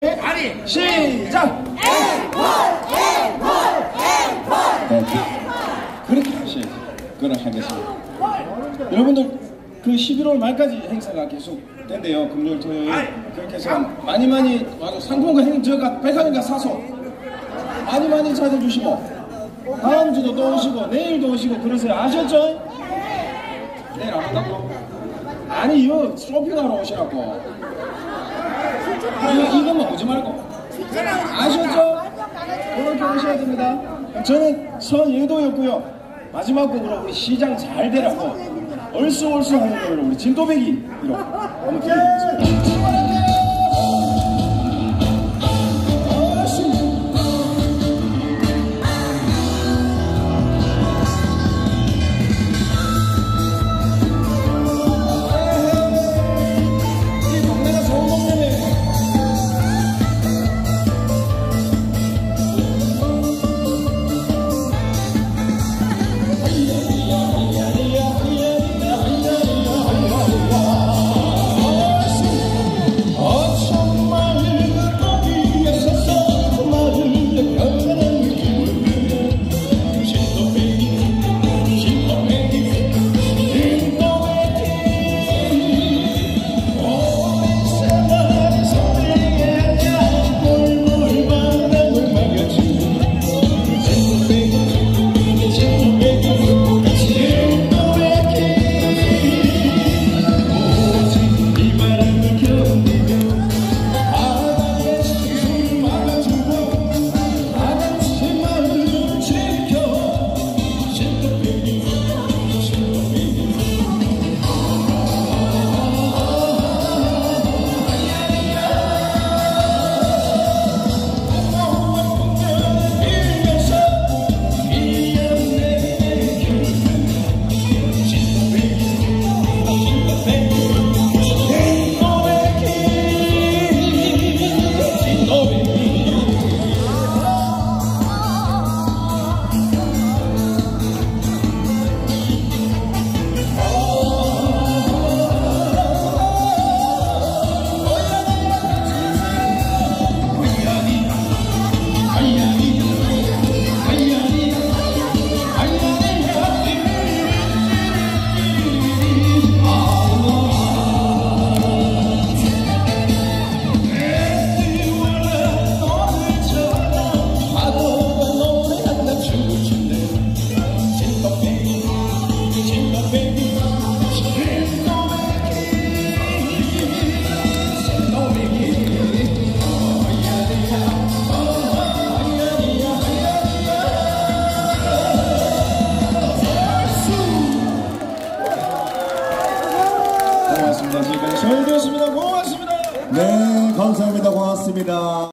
아니 시작! 그렇게 하시도록 하겠습니다. 여러분들 그 11월 말까지 행사가 계속 된대요. 금요일 토요일. 그렇게 해서 많이 와서 상품과 저가 백화점가 사서 많이 찾아주시고 다음 주도 또 오시고 내일도 오시고 그러세요. 아셨죠? 내일 안 온다고? 아니 이거 쇼핑하러 오시라고. 이것만 오지 말고. 아셨죠? 그렇게 오셔야 됩니다. 저는 선예도였고요. 마지막 곡으로 우리 시장 잘 되라고 얼쑤 하는 노래를 우리 진또배기로 한번 들려드리겠습니다. 고맙습니다. 지금까지 서울대였습니다. 고맙습니다. 네, 감사합니다. 고맙습니다.